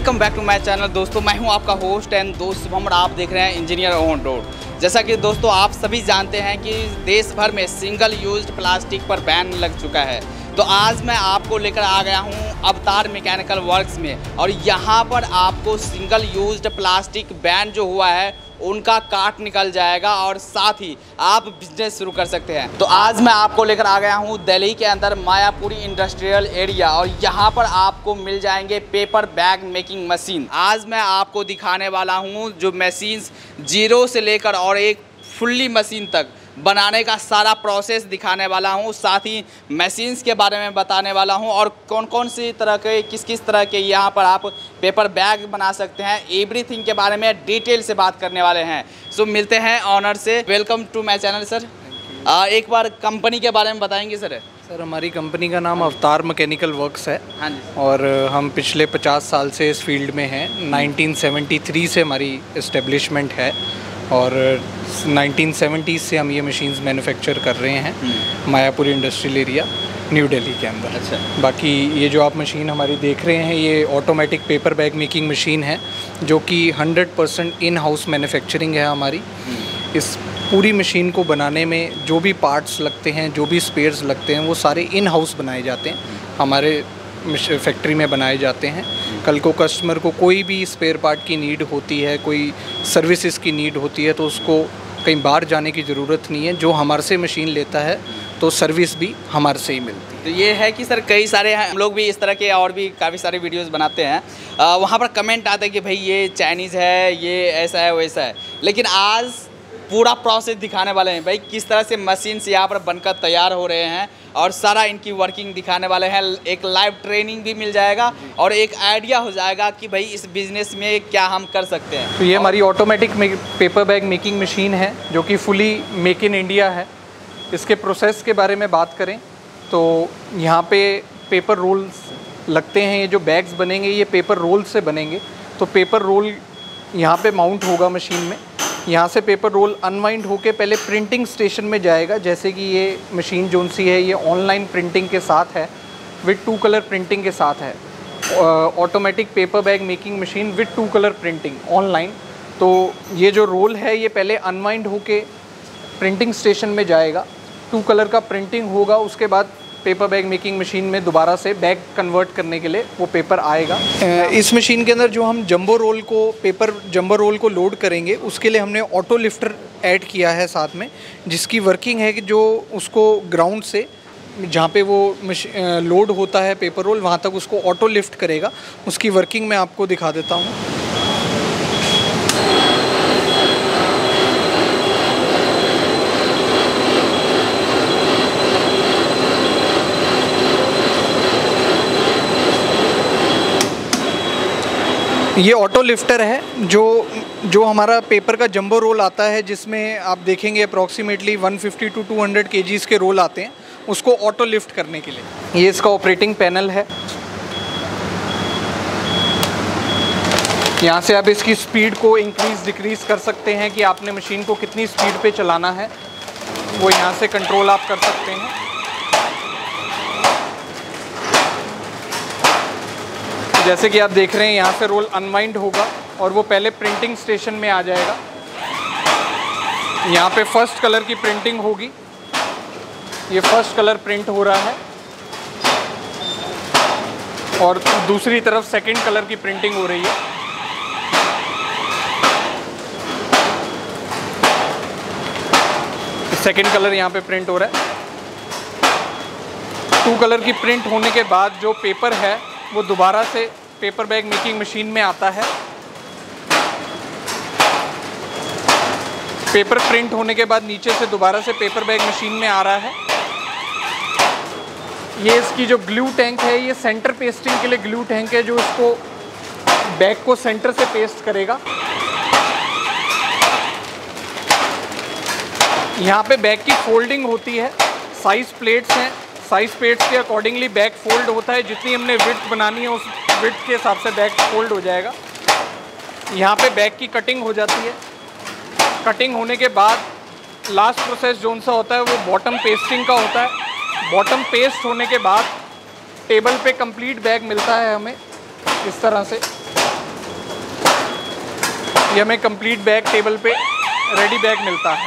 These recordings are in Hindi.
Welcome back to my channel. दोस्तों मैं हूं आपका होस्ट एंड दोस्त शुभम और आप देख रहे हैं इंजीनियर ऑन रोड। जैसा कि दोस्तों आप सभी जानते हैं कि देश भर में सिंगल यूज्ड प्लास्टिक पर बैन लग चुका है। तो आज मैं आपको लेकर आ गया हूं अवतार मैकेनिकल वर्क्स में और यहां पर आपको सिंगल यूज्ड प्लास्टिक बैन जो हुआ है उनका काट निकल जाएगा और साथ ही आप बिजनेस शुरू कर सकते हैं। तो आज मैं आपको लेकर आ गया हूं दिल्ली के अंदर मायापुरी इंडस्ट्रियल एरिया और यहां पर आपको मिल जाएंगे पेपर बैग मेकिंग मशीन। आज मैं आपको दिखाने वाला हूं जो मशीन्स जीरो से लेकर और एक फुल्ली मशीन तक बनाने का सारा प्रोसेस दिखाने वाला हूं, साथ ही मशीन्स के बारे में बताने वाला हूं और कौन कौन सी तरह के किस तरह के यहां पर आप पेपर बैग बना सकते हैं, एवरीथिंग के बारे में डिटेल से बात करने वाले हैं। सो मिलते हैं ऑनर से। Welcome to my channel sir. एक बार कंपनी के बारे में बताएंगे सर? सर हमारी कंपनी का नाम अवतार मैकेनिकल वर्क्स है। हाँ जी। और हम पिछले 50 साल से इस फील्ड में हैं। 1973 से हमारी इस्टेब्लिशमेंट है और 1970s से हम ये मशीन्स मैन्युफैक्चर कर रहे हैं Mayapuri industrial area new Delhi के अंदर। अच्छा। बाकी ये जो आप मशीन हमारी देख रहे हैं ये automatic paper bag making machine है जो कि 100% इन हाउस मैन्युफैक्चरिंग है हमारी। इस पूरी मशीन को बनाने में जो भी पार्ट्स लगते हैं, जो भी स्पेयर्स लगते हैं, वो सारे इन हाउस बनाए जाते हैं, हमारे फैक्ट्री में बनाए जाते हैं। कल को कस्टमर को कोई भी स्पेयर पार्ट की नीड होती है, कोई सर्विसेज की नीड होती है तो उसको कहीं बाहर जाने की ज़रूरत नहीं है। जो हमारे से मशीन लेता है तो सर्विस भी हमारे से ही मिलती है। तो ये है कि सर कई सारे हम लोग भी इस तरह के और भी काफ़ी सारे वीडियोस बनाते हैं, वहाँ पर कमेंट आते हैं कि भाई ये चाइनीज़ है, ये ऐसा है वैसा है, लेकिन आज पूरा प्रोसेस दिखाने वाले हैं भाई किस तरह से मशीन से यहाँ पर बनकर तैयार हो रहे हैं और सारा इनकी वर्किंग दिखाने वाले हैं। एक लाइव ट्रेनिंग भी मिल जाएगा और एक आइडिया हो जाएगा कि भाई इस बिज़नेस में क्या हम कर सकते हैं। तो ये हमारी automatic paper bag making machine है जो कि फुली मेक इन इंडिया है। इसके प्रोसेस के बारे में बात करें तो यहाँ पे पेपर रोल्स लगते हैं। ये जो बैग्स बनेंगे ये पेपर रोल से बनेंगे। तो पेपर रोल यहाँ पे माउंट होगा मशीन में। यहाँ से पेपर रोल अनवाइंड होके पहले प्रिंटिंग स्टेशन में जाएगा। जैसे कि ये मशीन जोन सी है ये ऑनलाइन प्रिंटिंग के साथ है, विद 2 कलर प्रिंटिंग के साथ है। Automatic paper bag making machine with 2 colour printing online. तो ये जो रोल है ये पहले अनवाइंड होके प्रिंटिंग स्टेशन में जाएगा, 2 कलर का प्रिंटिंग होगा, उसके बाद पेपर बैग मेकिंग मशीन में दोबारा से बैग कन्वर्ट करने के लिए वो पेपर आएगा। इस मशीन के अंदर जो हम जंबो रोल को लोड करेंगे उसके लिए हमने ऑटो लिफ्टर ऐड किया है साथ में, जिसकी वर्किंग है कि जो उसको ग्राउंड से जहाँ पे वो लोड होता है पेपर रोल वहाँ तक उसको ऑटो लिफ्ट करेगा। उसकी वर्किंग मैं आपको दिखा देता हूँ। ये ऑटो लिफ्टर है जो हमारा पेपर का जंबो रोल आता है, जिसमें आप देखेंगे अप्रॉक्सीमेटली 150 to 200 kgs के रोल आते हैं, उसको ऑटो लिफ्ट करने के लिए। ये इसका ऑपरेटिंग पैनल है। यहाँ से आप इसकी स्पीड को इंक्रीज़ डिक्रीज़ कर सकते हैं कि आपने मशीन को कितनी स्पीड पे चलाना है, वो यहाँ से कंट्रोल आप कर सकते हैं। जैसे कि आप देख रहे हैं यहाँ से रोल अनवाइंड होगा और वो पहले प्रिंटिंग स्टेशन में आ जाएगा। यहाँ पे फर्स्ट कलर की प्रिंटिंग होगी। ये फर्स्ट कलर प्रिंट हो रहा है और दूसरी तरफ सेकंड कलर की प्रिंटिंग हो रही है। सेकंड कलर यहाँ पे प्रिंट हो रहा है। 2 कलर की प्रिंट होने के बाद जो पेपर है वो दोबारा से पेपर बैग मेकिंग मशीन में आता है। पेपर प्रिंट होने के बाद नीचे से दोबारा से पेपर बैग मशीन में आ रहा है। ये इसकी जो ग्लू टैंक है ये सेंटर पेस्टिंग के लिए ग्लू टैंक है जो इसको बैग को सेंटर से पेस्ट करेगा। यहाँ पे बैग की फोल्डिंग होती है। साइज प्लेट्स हैं, साइज प्लेट्स के अकॉर्डिंगली बैग फोल्ड होता है। जितनी हमने विड्थ बनानी है उस विड्थ के हिसाब से बैग फोल्ड हो जाएगा। यहाँ पे बैग की कटिंग हो जाती है। कटिंग होने के बाद लास्ट प्रोसेस जोन सा होता है वो बॉटम पेस्टिंग का होता है। बॉटम पेस्ट होने के बाद टेबल पे कंप्लीट बैग मिलता है हमें इस तरह से। ये हमें कंप्लीट बैग टेबल पे रेडी बैग मिलता है।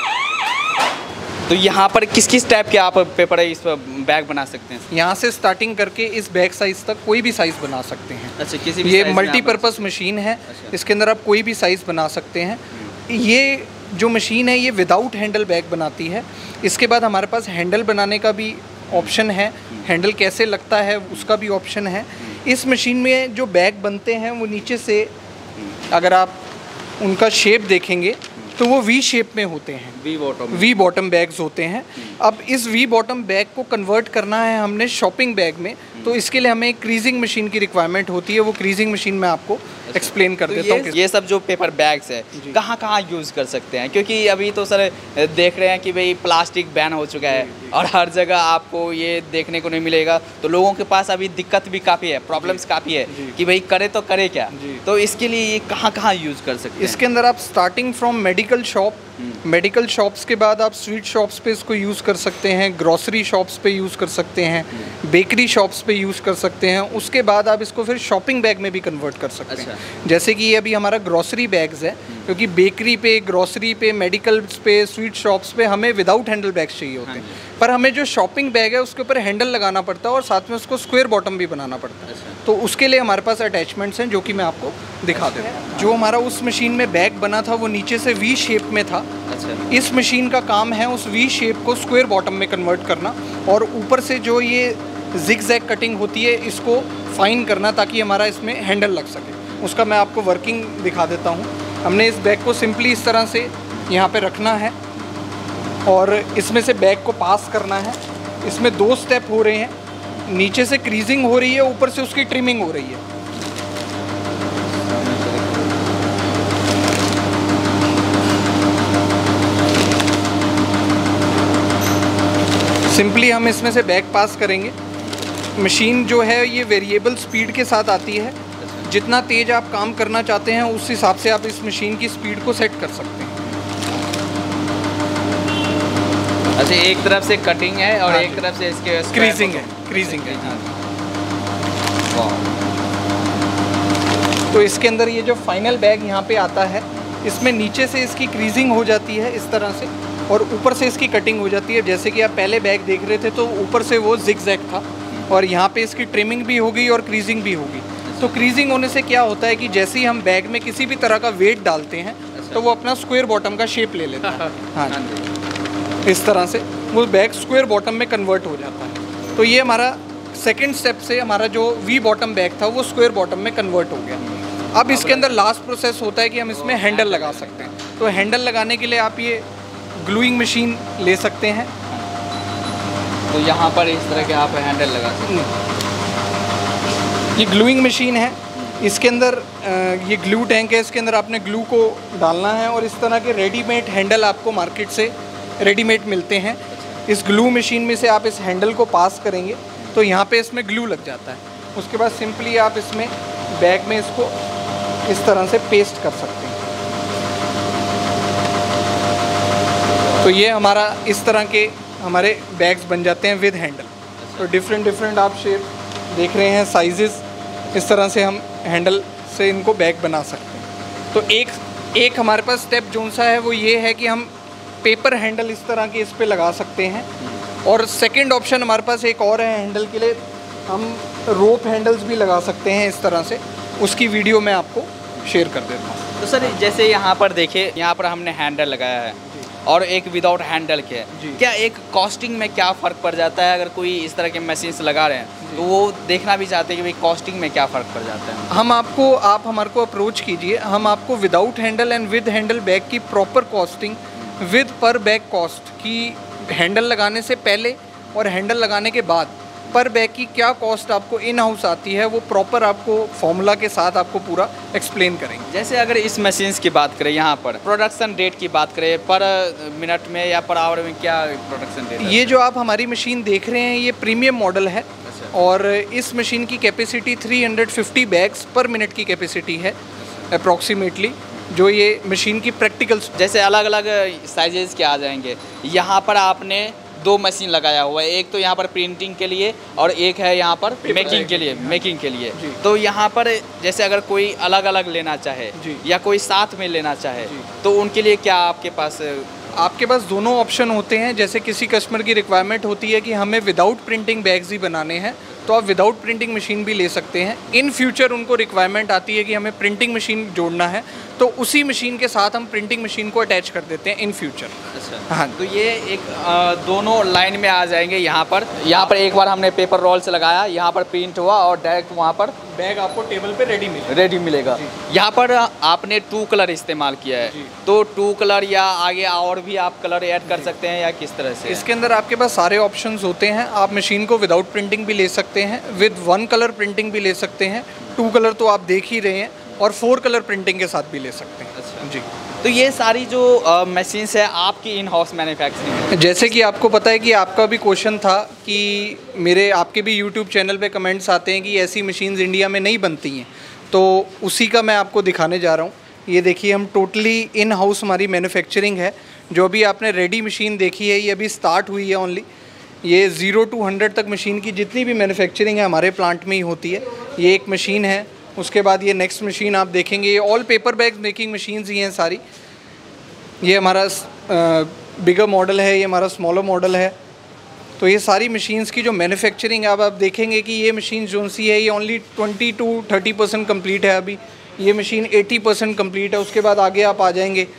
तो यहाँ पर किस किस टाइप के आप पेपर है इस बैग बना सकते हैं? यहाँ से स्टार्टिंग करके इस बैग साइज़ तक कोई भी साइज़ बना सकते हैं। अच्छा, किसी भी ये size में मल्टीपर्पज़ मशीन है। अच्छा। इसके अंदर आप कोई भी साइज़ बना सकते हैं। ये जो मशीन है ये विदाउट हैंडल बैग बनाती है। इसके बाद हमारे पास हैंडल बनाने का भी ऑप्शन है, हैंडल कैसे लगता है उसका भी ऑप्शन है। इस मशीन में जो बैग बनते हैं वो नीचे से अगर आप उनका शेप देखेंगे तो वो वी शेप में होते हैं, वी बॉटम बैग्स होते हैं। अब इस वी बॉटम बैग को कन्वर्ट करना है हमने शॉपिंग बैग में, तो इसके लिए हमें एक क्रीजिंग मशीन की रिक्वायरमेंट होती है। वो क्रीजिंग मशीन मैं आपको एक्सप्लेन कर देता हूँ। ये सब जो पेपर बैग्स है कहाँ कहाँ यूज़ कर सकते हैं? क्योंकि अभी तो सर देख रहे हैं कि भाई प्लास्टिक बैन हो चुका है और हर जगह आपको ये देखने को नहीं मिलेगा, तो लोगों के पास अभी दिक्कत भी काफ़ी है, प्रॉब्लम्स काफ़ी है कि भाई करे तो करे क्या। तो इसके लिए ये कहाँ कहाँ यूज़ कर सकते हैं? इसके अंदर आप starting from medical shop, medical shops के बाद आप स्वीट शॉप्स पे इसको यूज़ कर सकते हैं, ग्रॉसरी शॉप्स पे यूज़ कर सकते हैं, बेकरी शॉप्स पे यूज़ कर सकते हैं। उसके बाद आप इसको फिर शॉपिंग बैग में भी कन्वर्ट कर सकते हैं। जैसे कि ये अभी हमारा ग्रॉसरी बैग्स है, क्योंकि बेकरी पे, ग्रॉसरी पे, मेडिकल्स पे, स्वीट शॉप्स पे हमें विदाउट हैंडल बैग्स चाहिए होते हैं, पर हमें जो शॉपिंग बैग है उसके ऊपर हैंडल लगाना पड़ता है और साथ में उसको स्क्वायर बॉटम भी बनाना पड़ता है। तो उसके लिए हमारे पास अटैचमेंट्स हैं जो कि मैं आपको दिखा देता हूँ। जो हमारा उस मशीन में बैग बना था वो नीचे से वी शेप में था। इस मशीन का काम है उस वी शेप को स्क्वायर बॉटम में कन्वर्ट करना और ऊपर से जो ये जिग-जैग कटिंग होती है इसको फाइन करना ताकि हमारा इसमें हैंडल लग सके। उसका मैं आपको वर्किंग दिखा देता हूँ। हमने इस बैग को सिंपली इस तरह से यहाँ पे रखना है और इसमें से बैग को पास करना है। इसमें 2 स्टेप हो रहे हैं, नीचे से क्रीजिंग हो रही है, ऊपर से उसकी ट्रिमिंग हो रही है। सिंपली हम इसमें से बैग पास करेंगे। मशीन जो है ये वेरिएबल स्पीड के साथ आती है। जितना तेज़ आप काम करना चाहते हैं उस हिसाब से आप इस मशीन की स्पीड को सेट कर सकते हैं। अच्छा, एक तरफ से कटिंग है और एक तरफ से इसके क्रीजिंग है, क्रीजिंग है। तो इसके अंदर ये जो फाइनल बैग यहाँ पे आता है इसमें नीचे से इसकी क्रीजिंग हो जाती है इस तरह से और ऊपर से इसकी कटिंग हो जाती है। जैसे कि आप पहले बैग देख रहे थे तो ऊपर से वो जिग-जैग था और यहाँ पे इसकी ट्रिमिंग भी होगी और क्रीजिंग भी होगी। तो क्रीजिंग होने से क्या होता है कि जैसे ही हम बैग में किसी भी तरह का वेट डालते हैं तो वो अपना स्क्वायर बॉटम का शेप ले लेता है। हाँ जी, इस तरह से वो बैग स्क्वायर बॉटम में कन्वर्ट हो जाता है। तो ये हमारा सेकेंड स्टेप से हमारा जो वी बॉटम बैग था वो स्क्वायर बॉटम में कन्वर्ट हो गया। अब इसके अंदर लास्ट प्रोसेस होता है कि हम इसमें हैंडल लगा सकते हैं। तो हैंडल लगाने के लिए आप ये ग्लूइंग मशीन ले सकते हैं। तो यहाँ पर इस तरह के आप हैंडल लगा सकते हैं। ये ग्लूइंग मशीन है, इसके अंदर ये ग्लू टैंक है, इसके अंदर आपने ग्लू को डालना है और इस तरह के रेडीमेड हैंडल आपको मार्केट से रेडीमेड मिलते हैं। इस ग्लू मशीन में से आप इस हैंडल को पास करेंगे तो यहाँ पे इसमें ग्लू लग जाता है। उसके बाद सिंपली आप इसमें बैग में इसको इस तरह से पेस्ट कर सकते हैं। तो ये हमारा इस तरह के हमारे बैग्स बन जाते हैं विद हैंडल। तो डिफरेंट आप शेप देख रहे हैं, साइजेस, इस तरह से हम हैंडल से इनको बैग बना सकते हैं। तो एक हमारे पास स्टेप जोन सा है वो ये है कि हम पेपर हैंडल इस तरह के इस पे लगा सकते हैं। और सेकंड ऑप्शन हमारे पास एक और है हैंडल के लिए, हम रोप हैंडल्स भी लगा सकते हैं इस तरह से। उसकी वीडियो मैं आपको शेयर कर देता हूँ। तो सर जैसे यहाँ पर देखिए, यहाँ पर हमने हैंडल लगाया है और एक विदाउट हैंडल के है, क्या एक कॉस्टिंग में क्या फ़र्क पड़ जाता है? अगर कोई इस तरह के मशीन्स लगा रहे हैं तो वो देखना भी चाहते हैं कि भाई कॉस्टिंग में क्या फ़र्क पड़ जाता है। आप हमारे को अप्रोच कीजिए, हम आपको without handle and with handle bag की proper costing with per bag cost की, हैंडल लगाने से पहले और हैंडल लगाने के बाद पर बैग की क्या कॉस्ट आपको इन हाउस आती है वो प्रॉपर आपको फॉर्मूला के साथ आपको पूरा एक्सप्लेन करेंगे। जैसे अगर इस मशीन्स की बात करें, यहाँ पर प्रोडक्शन रेट की बात करें, पर मिनट में या पर आवर में क्या प्रोडक्शन रेट है? ये जो आप हमारी मशीन देख रहे हैं ये प्रीमियम मॉडल है और इस मशीन की कैपेसिटी 350 बैग्स पर मिनट की कैपेसिटी है अप्रॉक्सीमेटली, जो ये मशीन की प्रैक्टिकल। जैसे अलग अलग साइजेस के आ जाएंगे, यहाँ पर आपने दो मशीन लगाया हुआ है, एक तो यहाँ पर प्रिंटिंग के लिए और एक है यहाँ पर मेकिंग के लिए। तो यहाँ पर जैसे अगर कोई अलग अलग लेना चाहे या कोई साथ में लेना चाहे तो उनके लिए क्या आपके पास दोनों ऑप्शन होते हैं। जैसे किसी कस्टमर की रिक्वायरमेंट होती है कि हमें विदाउट प्रिंटिंग बैग्स ही बनाने हैं, तो आप विदाउट प्रिंटिंग मशीन भी ले सकते हैं। इन फ्यूचर उनको रिक्वायरमेंट आती है कि हमें प्रिंटिंग मशीन जोड़ना है, तो उसी मशीन के साथ हम प्रिंटिंग मशीन को अटैच कर देते हैं इन फ्यूचर। अच्छा, हाँ, तो ये एक दोनों लाइन में आ जाएंगे। यहाँ पर एक बार हमने पेपर रोल से लगाया, यहाँ पर प्रिंट हुआ और डायरेक्ट वहाँ पर बैग आपको टेबल पे रेडी मिलेगा। यहाँ पर आपने 2 कलर इस्तेमाल किया है, तो 2 कलर या आगे और भी आप कलर ऐड कर सकते हैं या किस तरह से? इसके अंदर आपके पास सारे ऑप्शंस होते हैं। आप मशीन को विदाउट प्रिंटिंग भी ले सकते हैं, विद 1 कलर प्रिंटिंग भी ले सकते हैं, 2 कलर तो आप देख ही रहे हैं, और 4 कलर प्रिंटिंग के साथ भी ले सकते हैं। अच्छा जी। तो ये सारी जो मशीन्स है आपकी इन हाउस मैन्युफैक्चरिंग है? जैसे कि आपको पता है कि आपका भी क्वेश्चन था कि आपके भी यूट्यूब चैनल पे कमेंट्स आते हैं कि ऐसी मशीन्स इंडिया में नहीं बनती हैं, तो उसी का मैं आपको दिखाने जा रहा हूँ। ये देखिए, हम टोटली इन हाउस हमारी मैन्युफैक्चरिंग है। जो अभी आपने रेडी मशीन देखी है, ये अभी स्टार्ट हुई है ओनली। ये 0 to 100 तक मशीन की जितनी भी मैन्युफैक्चरिंग है हमारे प्लांट में ही होती है। ये एक मशीन है। उसके बाद ये नेक्स्ट मशीन आप देखेंगे, ये all paper bag making machines ही हैं सारी। ये हमारा बिगर मॉडल है, ये हमारा स्मॉलर मॉडल है। तो ये सारी मशीन्स की जो मैन्युफैक्चरिंग है, अब आप देखेंगे कि ये मशीन जो सी है ये ओनली 20 to 30% कम्प्लीट है। अभी ये मशीन 80% कम्प्लीट है। उसके बाद आगे आप आ जाएंगे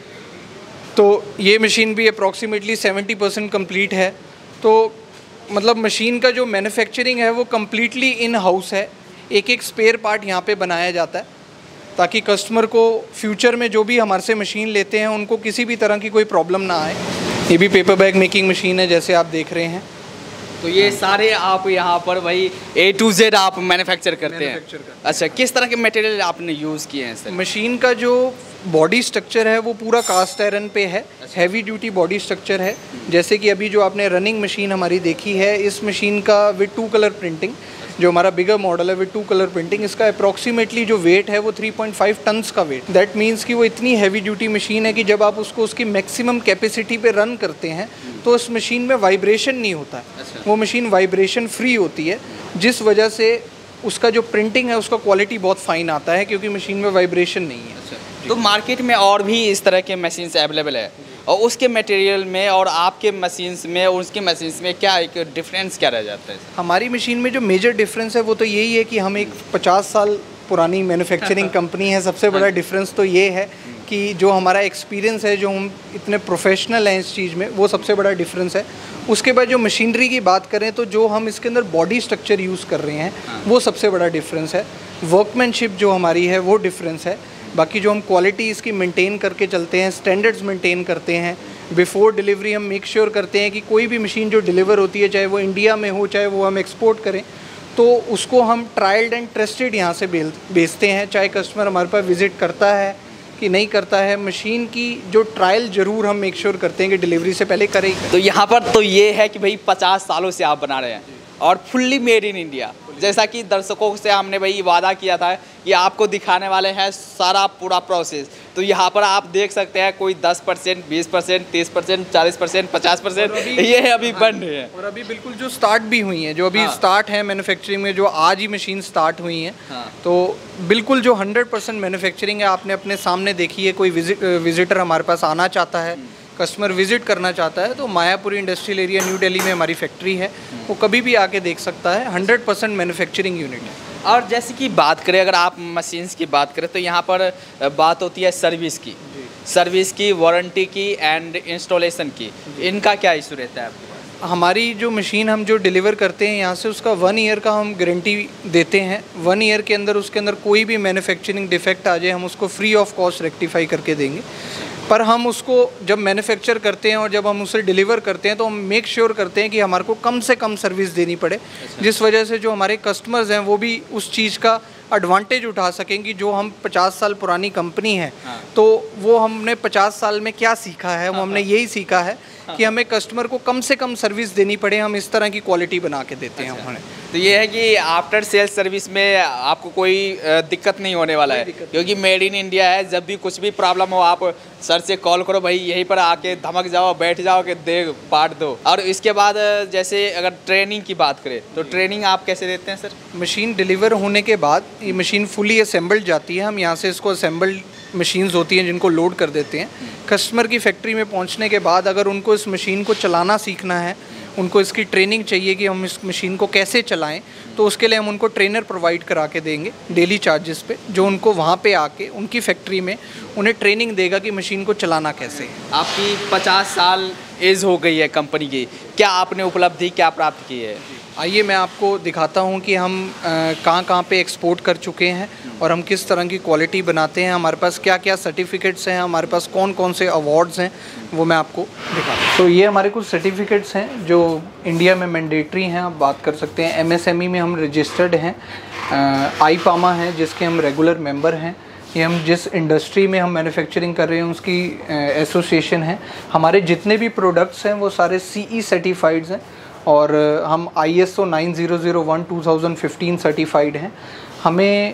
तो ये मशीन भी अप्रॉक्सीमेटली 70% कम्प्लीट है। तो मतलब मशीन का जो मैन्युफैक्चरिंग है वो कम्प्लीटली इन हाउस है। एक एक स्पेयर पार्ट यहाँ पे बनाया जाता है ताकि कस्टमर को फ्यूचर में जो भी हमारे से मशीन लेते हैं उनको किसी भी तरह की कोई प्रॉब्लम ना आए। ये भी पेपर बैग मेकिंग मशीन है, जैसे आप देख रहे हैं। तो ये सारे आप यहाँ पर वही A to Z आप मैन्युफैक्चर करते हैं? अच्छा, किस तरह के मटेरियल आपने यूज़ किए हैं सर? मशीन का जो बॉडी स्ट्रक्चर है वो पूरा कास्ट आयरन पे है। हैवी ड्यूटी बॉडी स्ट्रक्चर है। जैसे कि अभी जो आपने रनिंग मशीन हमारी देखी है, इस मशीन का विद 2 कलर प्रिंटिंग, जो हमारा बिगर मॉडल है विद 2 कलर प्रिंटिंग, इसका अप्रॉक्सीमेटली जो वेट है वो 3.5 टन्स का वेट। दैट मीन्स कि वो इतनी हैवी ड्यूटी मशीन है कि जब आप उसको उसकी मैक्सिमम कैपेसिटी पे रन करते हैं तो उस मशीन में वाइब्रेशन नहीं होता है। अच्छा। वो मशीन वाइब्रेशन फ्री होती है, जिस वजह से उसका जो प्रिंटिंग है उसका क्वालिटी बहुत फाइन आता है, क्योंकि मशीन में वाइब्रेशन नहीं है। अच्छा। तो मार्केट में और भी इस तरह के मशीन्स अवेलेबल है, और उसके मटेरियल में और आपके मशीन्स में और उसके मशीन्स में क्या एक डिफरेंस क्या रह जाता है? हमारी मशीन में जो मेजर डिफरेंस है वो तो यही है कि हम एक 50 साल पुरानी मैन्युफैक्चरिंग कंपनी है। सबसे बड़ा डिफरेंस तो ये है कि जो हमारा एक्सपीरियंस है, जो हम इतने प्रोफेशनल हैं इस चीज़ में, वो सबसे बड़ा डिफरेंस है। उसके बाद जो मशीनरी की बात करें तो जो हम इसके अंदर बॉडी स्ट्रक्चर यूज़ कर रहे हैं वो सबसे बड़ा डिफरेंस है। वर्कमैनशिप जो हमारी है वो डिफरेंस है। बाकी जो हम क्वालिटी इसकी मेंटेन करके चलते हैं, स्टैंडर्ड्स मेंटेन करते हैं। बिफोर डिलीवरी हम मेक श्योर करते हैं कि कोई भी मशीन जो डिलीवर होती है, चाहे वो इंडिया में हो चाहे वो हम एक्सपोर्ट करें, तो उसको हम ट्रायल्ड एंड ट्रस्टेड यहाँ से बेचते हैं। चाहे कस्टमर हमारे पास विज़िट करता है कि नहीं करता है, मशीन की जो ट्रायल ज़रूर हम मेक श्योर करते हैं कि डिलीवरी से पहले करें। तो यहाँ पर तो ये है कि भाई 50 सालों से आप बना रहे हैं और फुल्ली मेड इन इंडिया। जैसा कि दर्शकों से हमने भाई वादा किया था कि आपको दिखाने वाले हैं सारा पूरा प्रोसेस। तो यहाँ पर आप देख सकते हैं कोई 10%, 20%, 30%, 40%, 50% ये अभी बन रहे हैं। और अभी बिल्कुल जो स्टार्ट भी हुई हैं, जो अभी स्टार्ट है मैन्युफैक्चरिंग में, जो आज ही मशीन स्टार्ट हुई हैं, तो बिल्कुल जो 100% मैन्युफैक्चरिंग है आपने अपने सामने देखी है। कोई विजिटर हमारे पास आना चाहता है, कस्टमर विजिट करना चाहता है, तो Mayapuri industrial area new Delhi में हमारी फैक्ट्री है, वो कभी भी आके देख सकता है। 100% मैन्युफैक्चरिंग यूनिट है। और जैसे कि बात करें, अगर आप मशीन्स की बात करें तो यहाँ पर बात होती है सर्विस की, वारंटी की एंड इंस्टॉलेशन की। इनका क्या इशू रहता है आपके पास? हमारी जो मशीन हम जो डिलीवर करते हैं यहाँ से, उसका 1 ईयर का हम गारंटी देते हैं। 1 ईयर के अंदर उसके अंदर कोई भी मैन्युफैक्चरिंग डिफेक्ट आ जाए, हम उसको फ्री ऑफ कॉस्ट रेक्टिफाई करके देंगे। पर हम उसको जब मैन्युफैक्चर करते हैं और जब हम उसे डिलीवर करते हैं तो हम मेक श्योर करते हैं कि हमारे को कम से कम सर्विस देनी पड़े, जिस वजह से जो हमारे कस्टमर्स हैं वो भी उस चीज़ का एडवांटेज उठा सकें कि जो हम 50 साल पुरानी कंपनी है, तो वो हमने 50 साल में क्या सीखा है, वो हमने यही सीखा है कि हमें कस्टमर को कम से कम सर्विस देनी पड़े, हम इस तरह की क्वालिटी बना के देते हैं उन्हें। तो ये है कि आफ्टर सेल्स सर्विस में आपको कोई दिक्कत नहीं होने वाला है, क्योंकि मेड इन इंडिया है। जब भी कुछ भी प्रॉब्लम हो आप सर से कॉल करो, भाई यहीं पर आके धमक जाओ, बैठ जाओ कि दे पार्ट दो। और इसके बाद जैसे अगर ट्रेनिंग की बात करें तो ट्रेनिंग आप कैसे देते हैं सर? मशीन डिलीवर होने के बाद ये मशीन फुली असेंबल्ड जाती है, हम यहाँ से इसको असेंबल्ड मशीन्स होती हैं जिनको लोड कर देते हैं। कस्टमर की फैक्ट्री में पहुँचने के बाद अगर उनको इस मशीन को चलाना सीखना है, उनको इसकी ट्रेनिंग चाहिए कि हम इस मशीन को कैसे चलाएं, तो उसके लिए हम उनको ट्रेनर प्रोवाइड करा के देंगे डेली चार्जेस पे, जो उनको वहाँ पे आके उनकी फैक्ट्री में उन्हें ट्रेनिंग देगा कि मशीन को चलाना कैसे है। आपकी 50 साल एज हो गई है कंपनी की, क्या आपने उपलब्धि क्या प्राप्त की है? आइए मैं आपको दिखाता हूँ कि हम कहाँ पे एक्सपोर्ट कर चुके हैं और हम किस तरह की क्वालिटी बनाते हैं, हमारे पास क्या क्या सर्टिफिकेट्स हैं, हमारे पास कौन कौन से अवार्ड्स हैं, वो मैं आपको दिखाता हूँ। तो ये हमारे कुछ सर्टिफिकेट्स हैं जो इंडिया में मैंडेटरी हैं, आप बात कर सकते हैं। MSME में हम रजिस्टर्ड हैं, IPAMA है जिसके हम रेगुलर मेंबर हैं। ये हम जिस इंडस्ट्री में हम मैन्युफैक्चरिंग कर रहे हैं उसकी एसोसिएशन है। हमारे जितने भी प्रोडक्ट्स हैं वो सारे CE सर्टिफाइड्स हैं और हम ISO 9001 2015 सर्टिफाइड हैं। हमें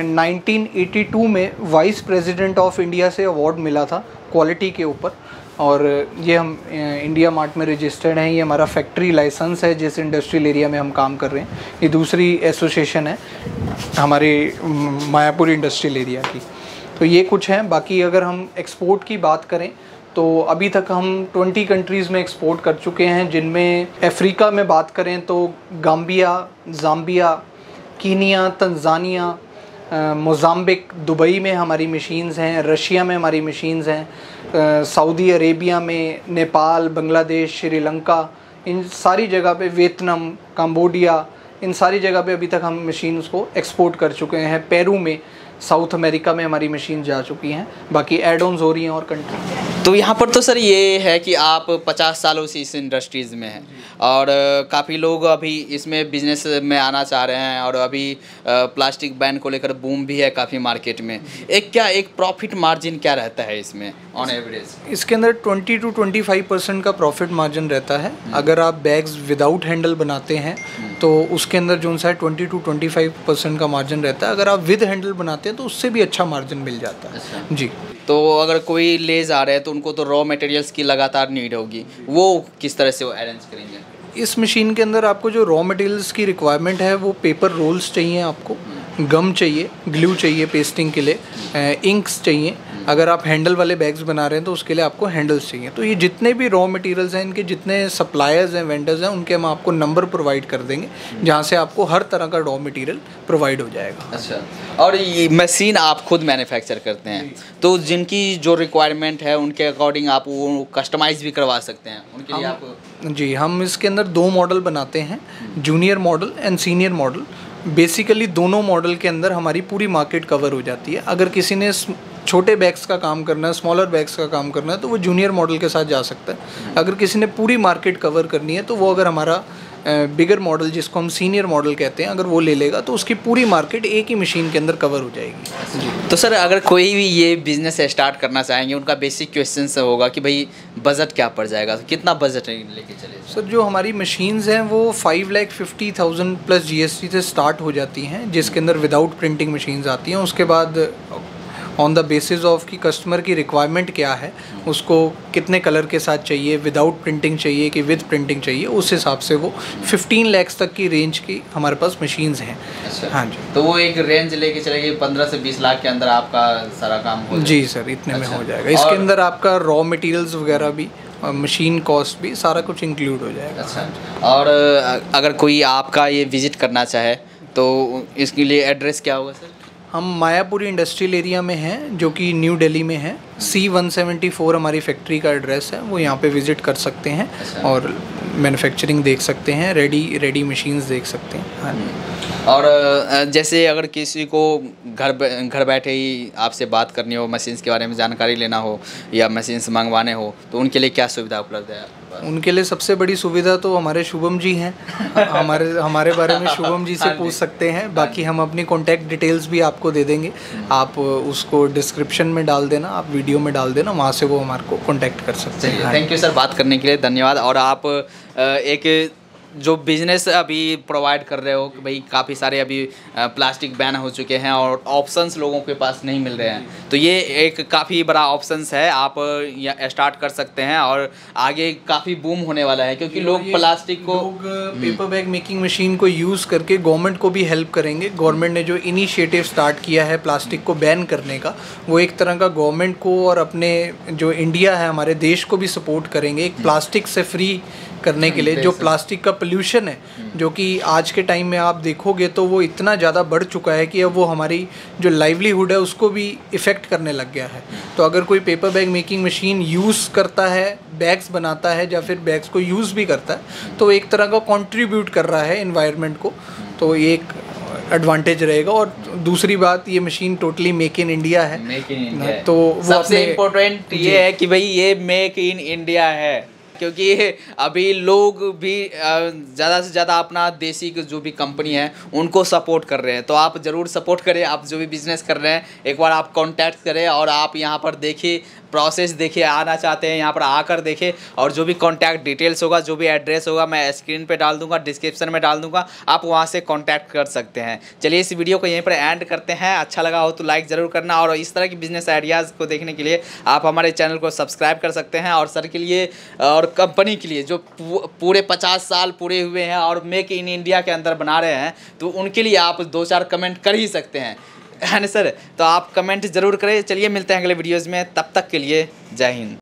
1982 में वाइस प्रेसिडेंट ऑफ इंडिया से अवार्ड मिला था क्वालिटी के ऊपर, और ये हम इंडिया मार्ट में रजिस्टर्ड हैं। ये हमारा फैक्ट्री लाइसेंस है जिस इंडस्ट्रियल एरिया में हम काम कर रहे हैं। ये दूसरी एसोसिएशन है हमारे मायापुर इंडस्ट्रियल एरिया की। तो ये कुछ हैं। बाकी अगर हम एक्सपोर्ट की बात करें तो अभी तक हम 20 कंट्रीज़ में एक्सपोर्ट कर चुके हैं, जिनमें अफ्रीका में बात करें तो Gambia, Zambia, Kenya, Tanzania, Mozambique, Dubai में हमारी मशीन्स हैं, रशिया में हमारी मशीन्स हैं, सऊदी अरेबिया में, नेपाल, बांग्लादेश, श्रीलंका, इन सारी जगह पे, वियतनाम, कंबोडिया, इन सारी जगह पे अभी तक हम मशीन्स को एक्सपोर्ट कर चुके हैं। पेरू में, साउथ अमेरिका में हमारी मशीन जा चुकी हैं। बाकी एड ऑन्स हो रही हैं और कंट्री। तो यहाँ पर तो सर ये है कि आप 50 सालों से इस इंडस्ट्रीज़ में हैं और काफ़ी लोग अभी इसमें बिजनेस में आना चाह रहे हैं, और अभी प्लास्टिक बैन को लेकर बूम भी है काफ़ी मार्केट में। एक प्रॉफिट मार्जिन क्या रहता है इसमें ऑन एवरेज? इसके अंदर 20 to 25% का प्रॉफिट मार्जिन रहता है। अगर आप बैग्स विदाउट हैंडल बनाते हैं तो उसके अंदर जो सा 20 to 25% का मार्जिन रहता है। अगर आप विद हैंडल बनाते हैं तो उससे भी अच्छा मार्जिन मिल जाता है। अच्छा। जी। तो अगर कोई ले जा रहे हैं तो उनको तो रॉ मटेरियल्स की लगातार नीड होगी, वो किस तरह से वो अरेंज करेंगे? इस मशीन के अंदर आपको जो रॉ मटेरियल्स की रिक्वायरमेंट है वो पेपर रोल्स चाहिए, आपको गम चाहिए, ग्लू चाहिए पेस्टिंग के लिए, इंक्स चाहिए। अगर आप हैंडल वाले बैग्स बना रहे हैं तो उसके लिए आपको हैंडल्स चाहिए। तो ये जितने भी रॉ मटेरियल्स हैं, इनके जितने सप्लायर्स हैं, वेंडर्स हैं, उनके हम आपको नंबर प्रोवाइड कर देंगे जहाँ से आपको हर तरह का रॉ मटेरियल प्रोवाइड हो जाएगा। अच्छा। और ये मशीन आप खुद मैन्युफैक्चर करते हैं तो जिनकी जो रिक्वायरमेंट है उनके अकॉर्डिंग आप वो कस्टमाइज़ भी करवा सकते हैं उनके लिए आप? जी, हम इसके अंदर 2 मॉडल बनाते हैं, junior model and senior model. Basically दोनों मॉडल के अंदर हमारी पूरी मार्केट कवर हो जाती है। अगर किसी ने छोटे बैग्स का काम करना है, स्मॉलर बैग्स का काम करना है तो वो जूनियर मॉडल के साथ जा सकता है। अगर किसी ने पूरी मार्केट कवर करनी है तो वो अगर हमारा बिगर मॉडल, जिसको हम सीनियर मॉडल कहते हैं, अगर वो ले लेगा तो उसकी पूरी मार्केट एक ही मशीन के अंदर कवर हो जाएगी। जी। तो सर अगर कोई भी ये बिज़नेस स्टार्ट करना चाहेंगे, उनका बेसिक क्वेश्चन से होगा कि भाई बजट क्या पड़ जाएगा, तो कितना बजट लेके चले? सर जो हमारी मशीन्स हैं वो 5,50,000 प्लस GST से स्टार्ट हो जाती हैं, जिसके अंदर विदाउट प्रिंटिंग मशीन्स आती हैं। उसके बाद ऑन द बेसिस ऑफ कि कस्टमर की रिक्वायरमेंट क्या है, उसको कितने कलर के साथ चाहिए, विदाउट प्रिंटिंग चाहिए कि विद प्रिंटिंग चाहिए, उस हिसाब से वो 15 लाख तक की रेंज की हमारे पास मशीन्स हैं। अच्छा। हाँ जी। तो वो एक रेंज लेके चलेगी 15 से 20 लाख के अंदर आपका सारा काम हो जाएगा? जी सर, इतने में हो जाएगा। इसके अंदर आपका रॉ मटेरियल्स वगैरह भी, मशीन कॉस्ट भी, सारा कुछ इंक्लूड हो जाएगा। अच्छा। और अगर कोई आपका ये विज़िट करना चाहे तो इसके लिए एड्रेस क्या होगा सर? हम मायापुरी इंडस्ट्रियल एरिया में हैं, जो कि न्यू दिल्ली में है। C174 हमारी फैक्ट्री का एड्रेस है, वो यहाँ पे विज़िट कर सकते हैं। अच्छा। और मैन्युफैक्चरिंग देख सकते हैं, रेडी मशीन्स देख सकते हैं। हाँ। और जैसे अगर किसी को घर बैठे ही आपसे बात करनी हो, मशीन्स के बारे में जानकारी लेना हो या मशीन्स मंगवाने हो, तो उनके लिए क्या सुविधा उपलब्ध है? पास? उनके लिए सबसे बड़ी सुविधा तो हमारे शुभम जी हैं। हमारे बारे में शुभम जी से पूछ सकते हैं। बाकी हम अपनी कॉन्टैक्ट डिटेल्स भी आपको दे देंगे, आप उसको डिस्क्रिप्शन में डाल देना, आप वीडियो में डाल देना, वहाँ से वो हमारे को कॉन्टैक्ट कर सकते हैं। थैंक यू सर, बात करने के लिए धन्यवाद। और आप एक जो बिजनेस अभी प्रोवाइड कर रहे हो कि भाई काफ़ी सारे अभी प्लास्टिक बैन हो चुके हैं और ऑप्शंस लोगों के पास नहीं मिल रहे हैं, तो ये एक काफ़ी बड़ा ऑप्शंस है, आप स्टार्ट कर सकते हैं और आगे काफ़ी बूम होने वाला है, क्योंकि लोग प्लास्टिक को पेपर बैग मेकिंग मशीन को यूज़ करके गवर्नमेंट को भी हेल्प करेंगे। गवर्नमेंट ने जो इनिशिएटिव स्टार्ट किया है प्लास्टिक को बैन करने का, वो एक तरह का गवर्नमेंट को और अपने जो इंडिया है हमारे देश को भी सपोर्ट करेंगे एक प्लास्टिक से फ्री करने के लिए। जो प्लास्टिक का पोल्यूशन है, जो कि आज के टाइम में आप देखोगे तो वो इतना ज़्यादा बढ़ चुका है कि अब वो हमारी जो लाइवलीहुड है उसको भी इफ़ेक्ट करने लग गया है। तो अगर कोई paper bag making machine use करता है, बैग्स बनाता है या फिर बैग्स को यूज़ भी करता है, तो एक तरह का कंट्रीब्यूट कर रहा है एनवायरनमेंट को, तो ये एक एडवांटेज रहेगा। और दूसरी बात, ये machine totally make in India है। मेक इन इंडिया, तो वो सबसे इम्पोर्टेंट ये है कि भाई ये मेक इन इंडिया है, क्योंकि अभी लोग भी ज़्यादा से ज़्यादा अपना देसी जो भी कंपनी है उनको सपोर्ट कर रहे हैं। तो आप ज़रूर सपोर्ट करें, आप जो भी बिज़नेस कर रहे हैं एक बार आप कांटेक्ट करें और आप यहाँ पर देखिए, प्रोसेस देखिए, आना चाहते हैं यहाँ पर आकर देखें, और जो भी कांटेक्ट डिटेल्स होगा, जो भी एड्रेस होगा मैं स्क्रीन पे डाल दूंगा, डिस्क्रिप्शन में डाल दूंगा, आप वहाँ से कांटेक्ट कर सकते हैं। चलिए इस वीडियो को यहीं पर एंड करते हैं। अच्छा लगा हो तो लाइक ज़रूर करना, और इस तरह की बिजनेस आइडियाज़ को देखने के लिए आप हमारे चैनल को सब्सक्राइब कर सकते हैं। और सर के लिए और कंपनी के लिए जो पूरे 50 साल पूरे हुए हैं और मेक इन इंडिया के अंदर बना रहे हैं, तो उनके लिए आप 2-4 कमेंट कर ही सकते हैं, है ना सर? तो आप कमेंट ज़रूर करें। चलिए मिलते हैं अगले वीडियोज़ में, तब तक के लिए जय हिंद।